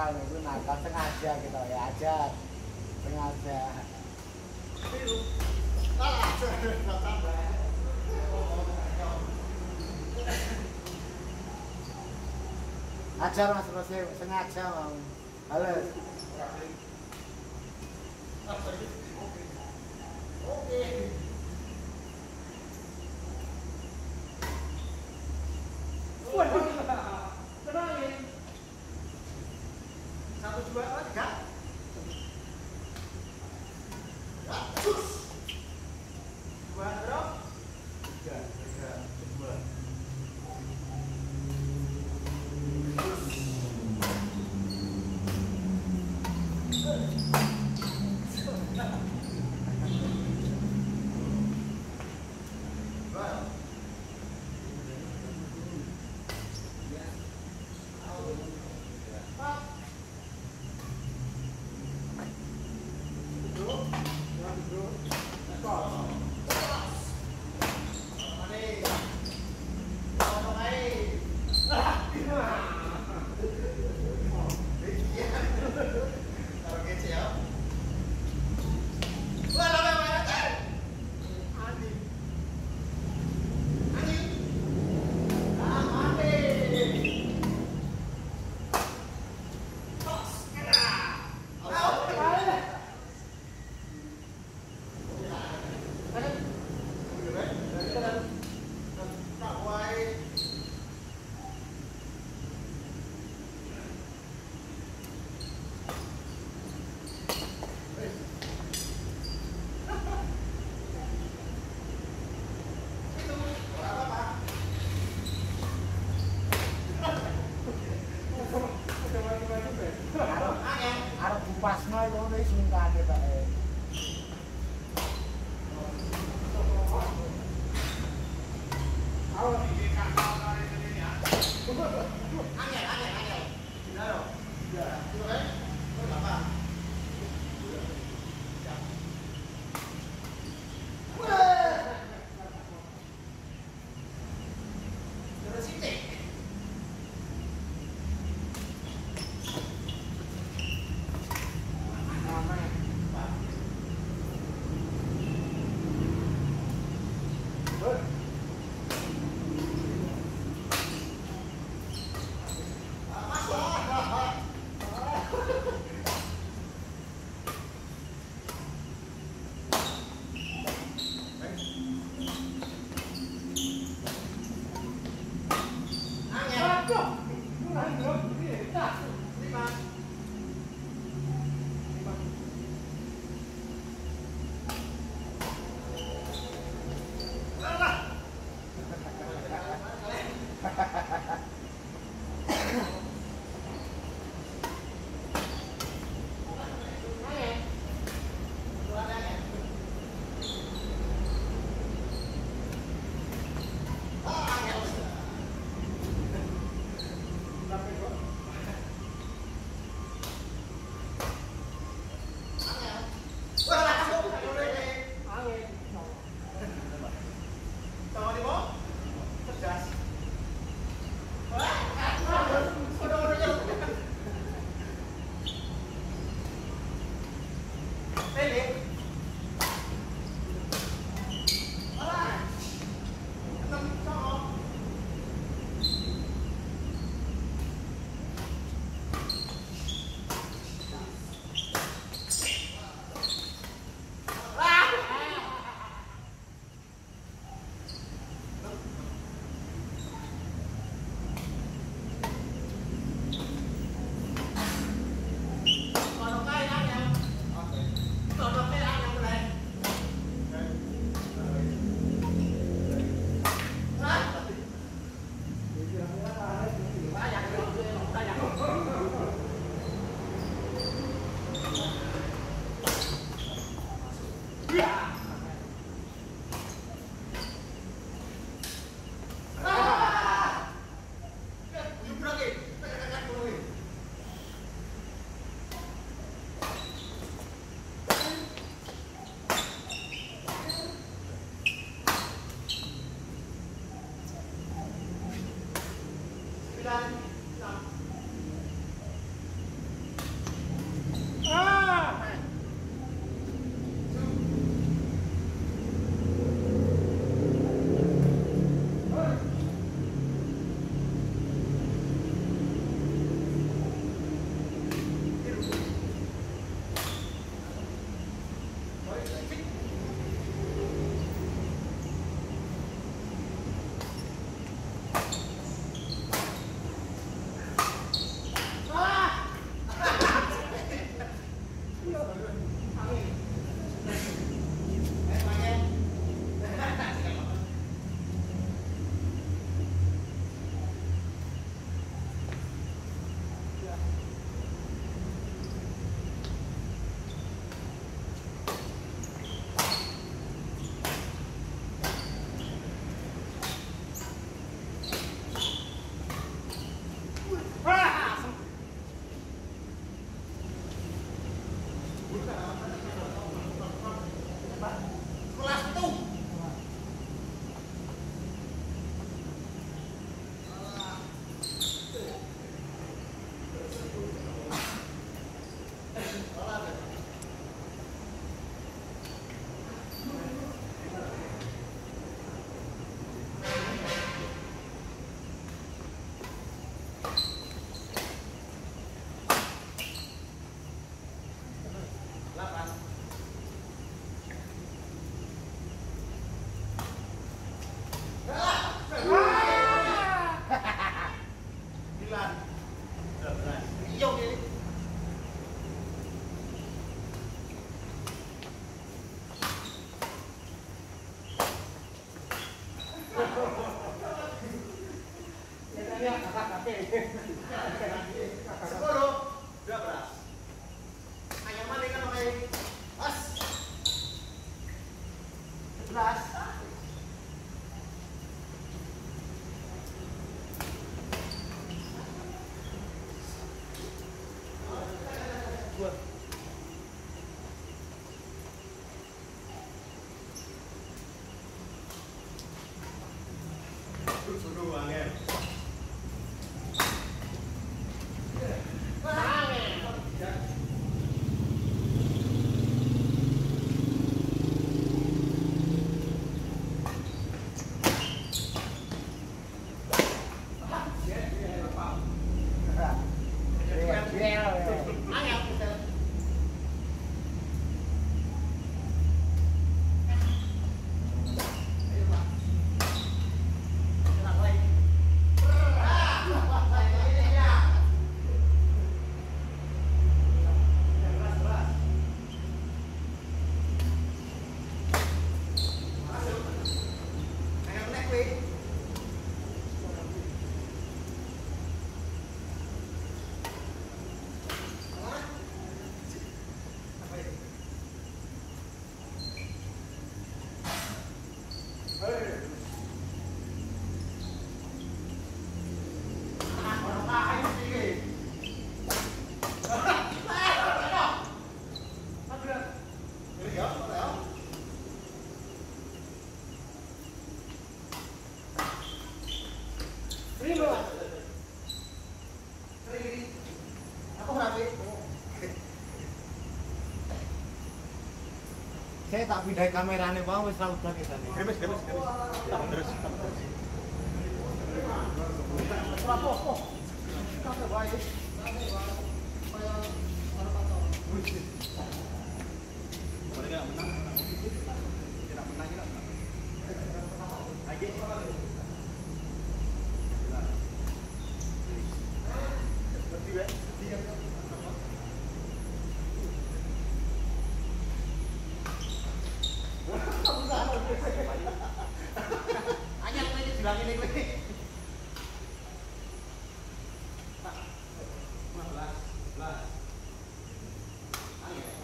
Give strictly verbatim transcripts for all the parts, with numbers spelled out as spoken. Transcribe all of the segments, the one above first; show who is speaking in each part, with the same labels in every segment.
Speaker 1: nakal itu nakal sengaja gitu ya ajar sengaja ajar mas Rosi sengaja mau halo oke waduh tenangin satu dua tiga dua terus tiga tiga dua pasno itu wis mungkane Pak. Awal iki kakak kare ini ya. Angel, angel, angel. Dinaro. Ya, itu kan. Berapa? sembilan. dua belas. Iya ini. Sepuluh, dua belas. Ayam mana kan oke? As. Sebelas. Dua. Suruh angin.
Speaker 2: Saya tak pindah kamerane bang, wis ra udah kita nih.
Speaker 1: Gemes, gemes, gemes. Tak terus, tak terus. Rapopo. Sampai baik. Mereka menang. Tidak menang kita. Lagi. Berdua, tiga. Anyar lagi bilangin ini kowe. Pak. lima belas, sebelas. Anyar.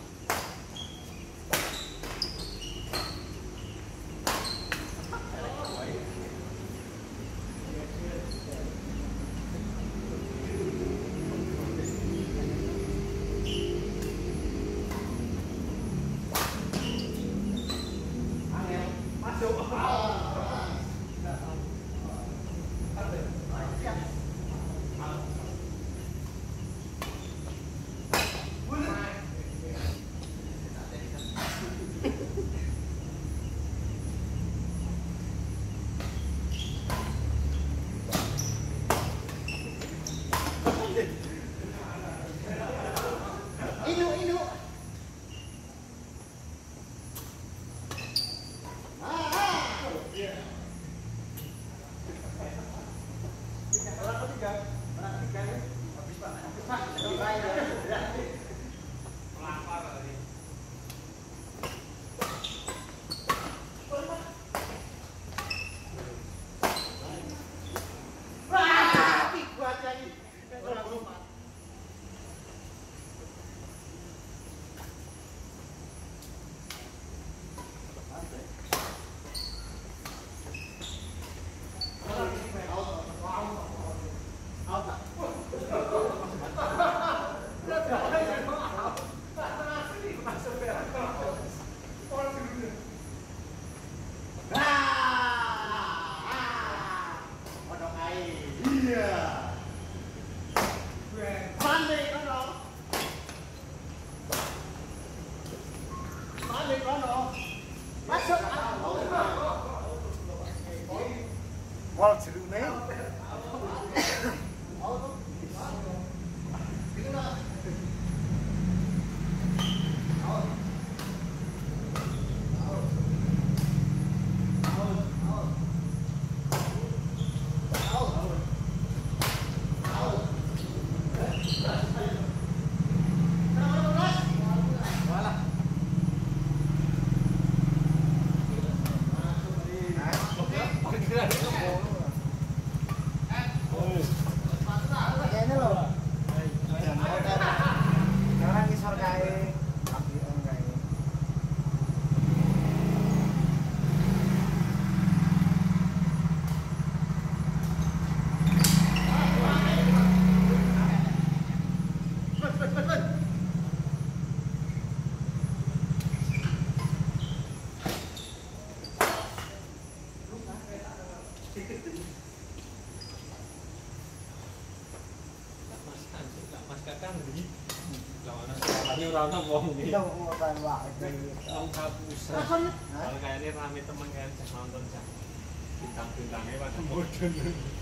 Speaker 3: Rasane ora ono wong iki.
Speaker 1: Iya kok ora wae.
Speaker 3: Wong kapusan.
Speaker 1: Rasane
Speaker 3: Kalau kayaknya rame temen kan cek nonton cek. Bintang-bintangnya pada modern.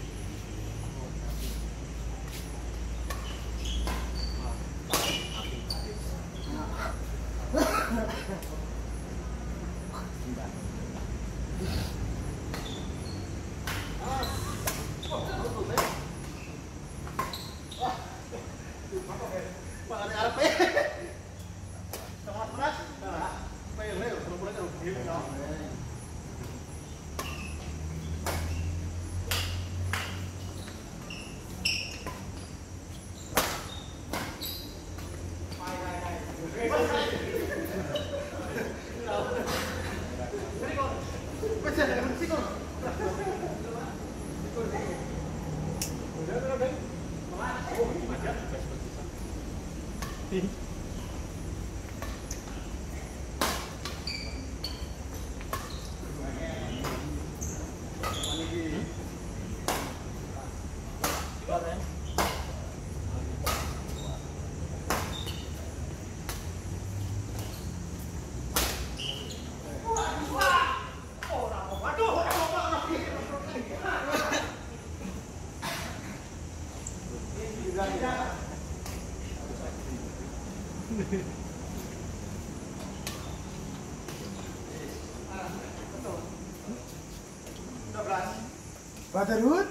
Speaker 1: Badarut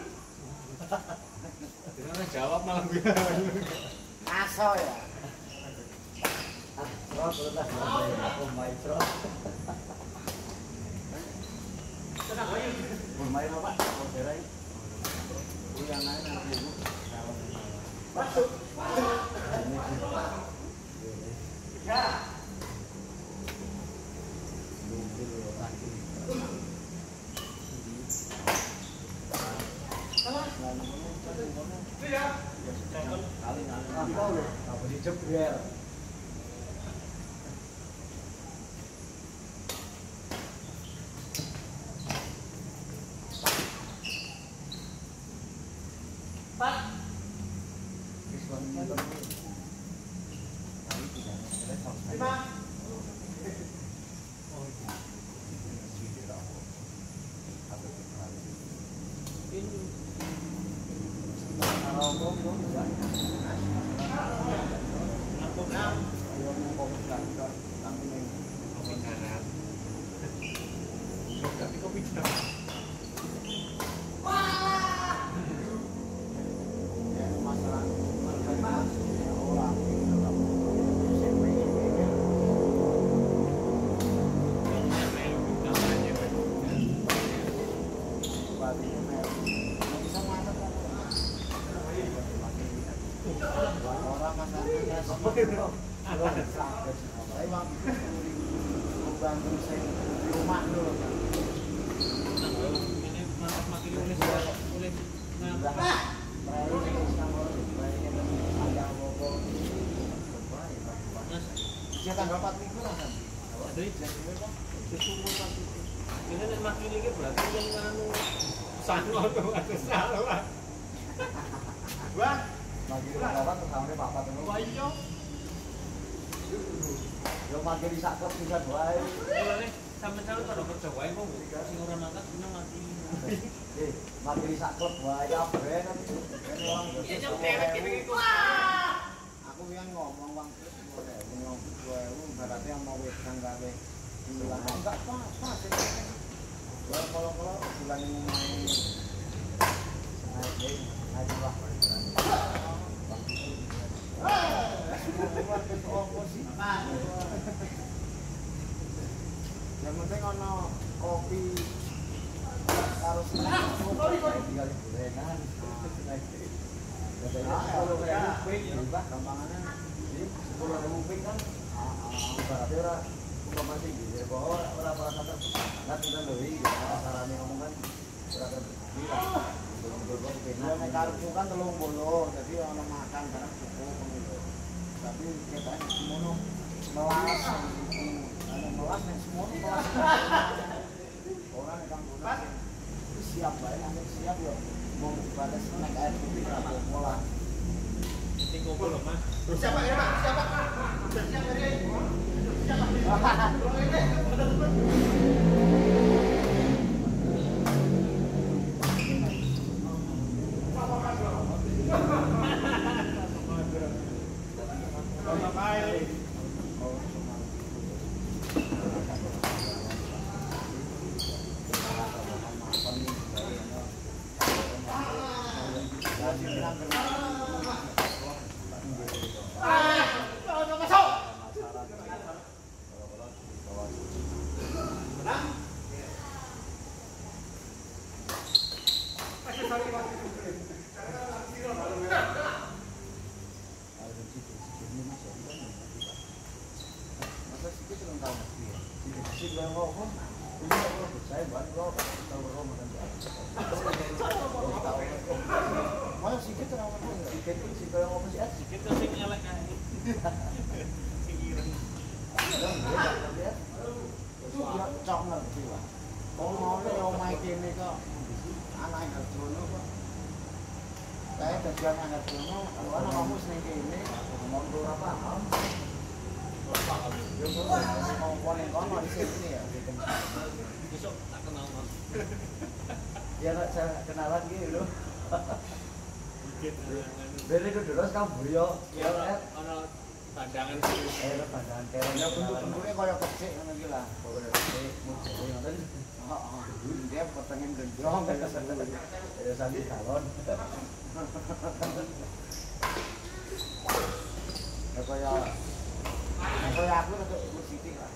Speaker 3: Dia jawab malah gue.
Speaker 1: aso ya.
Speaker 2: Bro, terus lah. Oh my bro. Bermain apa? Oh, berai. Yang lain nanti ibu.
Speaker 1: Masuk. Ya.
Speaker 2: Jebrel.
Speaker 1: Pak. Lima. Rumah dulu.
Speaker 3: Ini mantap makin nulis nulis.
Speaker 1: Dia tanggal empat minggu lah kan.
Speaker 3: Jadi sesungguh pasti. Ini nek makin iki berarti yang anu sano atau atau salah.
Speaker 1: Wah,
Speaker 2: Lagi lewat tuh sampe papat itu.
Speaker 3: Wah iya.
Speaker 2: Yo makin disakep bisa wae.
Speaker 3: Mulane sampe-sampe karo kerja wae kok sing ora mangkat seneng mati.
Speaker 2: Eh, makin disakep wae kabeh kan.
Speaker 1: ya jam dewek kene iki.
Speaker 2: Aku yang ngomong Bang, ngomong dua ribu berarti yang mau wedang gawe bulan enggak apa-apa sih. Kalau-kalau bulan ini main naik naik lah. Yang penting ono kopi karo senang kopi tinggal gorengan. Kalau kayak pink juga gampangannya di sepuluh ribu pink kan berarti ora masih gitu bahwa ora merasa terbangat kita lebih caranya ngomong kan ora terbilang
Speaker 1: Ya nek karepku kan telung puluh, jadi ono makan barang cukup gitu. Tapi kita semono melas ana melas nek semono melas. Orang yang guna siap bae, nek siap yo mau batas nek air putih ora pola.
Speaker 3: Sing kumpul lho Mas.
Speaker 1: Siapa ya, Pak? Siapa? Ya nak saya kenalan gitu loh. Beri itu dulu sekarang buyo.
Speaker 3: Ya ono pandangan sih.
Speaker 1: Eh pandangan keren. Ya bentuk-bentuknya kayak kecil ngono iki lah. Kayak kecil mujur ngoten. Heeh. Dia pengen gendong kayak sebelum. Ya sambil calon. Ya kayak kayak aku untuk ikut Siti lah.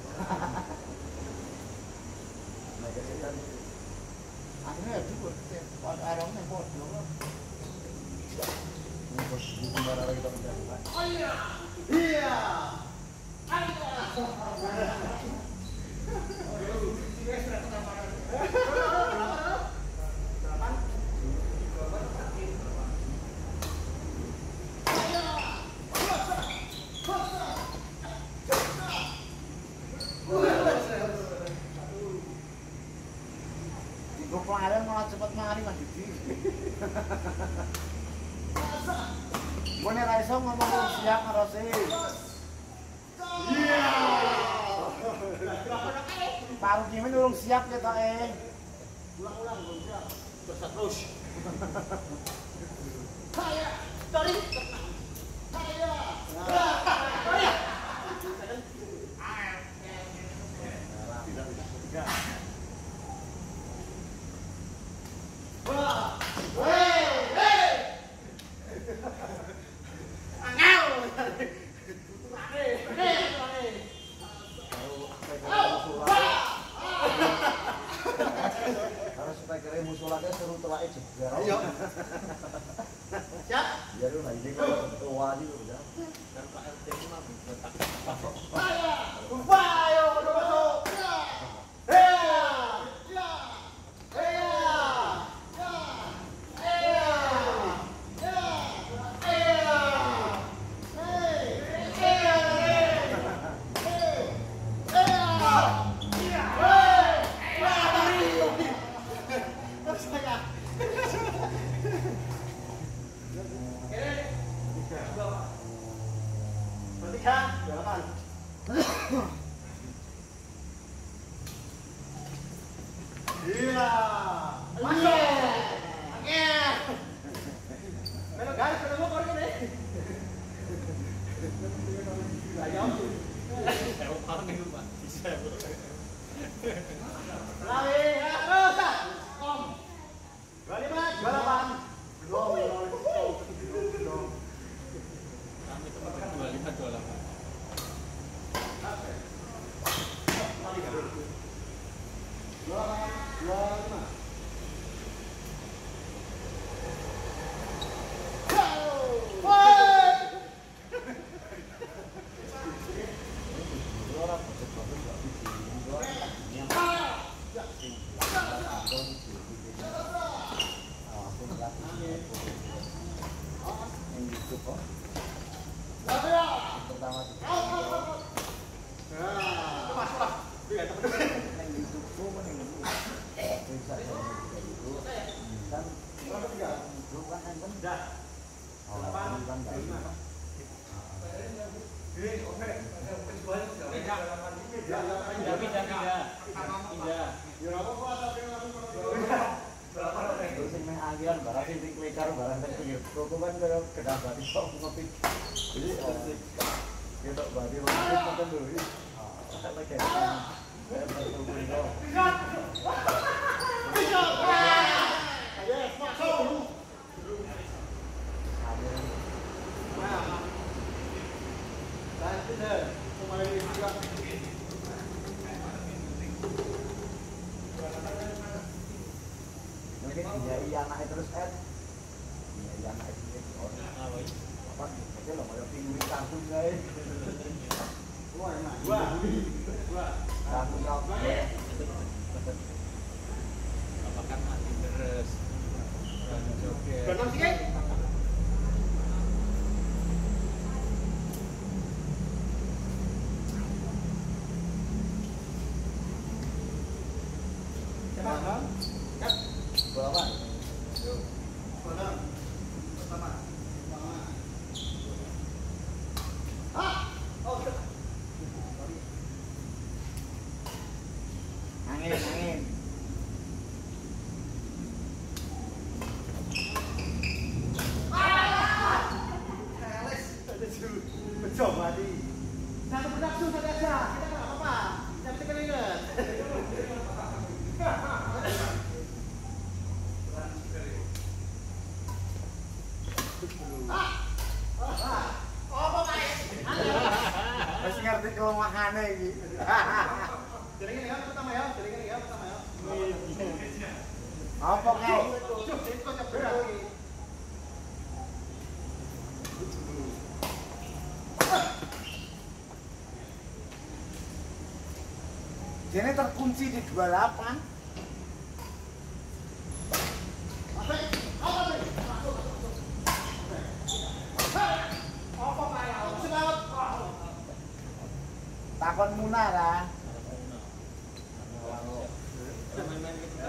Speaker 1: Nah, kesetan akhirnya ya juga pada arahnya bodoh lah. Ini bos kembar arah kita menjalankan. Oh iya, iya. Kemarin malah cepat mari Mas Didi. Bone ra iso ngomong siap karo sih. Iya. Paru kimen urung siap ketoke. Ulang-ulang belum siap. Terus. Saya dari saya. Saya. Wah, hei, hei, angel, hei, hei, harus supaya kira musolatnya suruh telaknya juga. Ayo, siap. Biar lu lagi kalau tua juga udah. Dan Pak R T ini mah betak. Saya, lupa, ayo masuk masuk. Hei.
Speaker 3: Pindah, pindah, pindah. Pindah.
Speaker 1: Sing meh anggilan barang sing sing klecar barang sing pinggir. Koko kan kaya kedah bati kok ngopi. Jadi ketok bati ngopi ngoten lho. Ah, lagi. Saya bantu beliau. Yes, masuk. Mungkin iya iya anaknya terus Ed. Iya iya anaknya terus. Apa? Itu loh mau pinggir kampung guys. Wah enak. Wah. Wah. Kampung kau.
Speaker 3: Apakah mati terus? Joget.
Speaker 2: Benar sih kan?
Speaker 1: Bawa. Angin, angin.
Speaker 2: Betul, Madi. Satu bernafsu saja, kita nggak apa-apa. Jangan diperingat.
Speaker 1: Masih ngerti kelemahannya ini.
Speaker 2: Jaringan ya pertama ya, jaringan ya pertama ya.
Speaker 1: Apa kau?
Speaker 2: Cuk, itu kocok berat.
Speaker 1: Jadi terkunci di dua puluh delapan. Takon munah lah.
Speaker 3: Main-main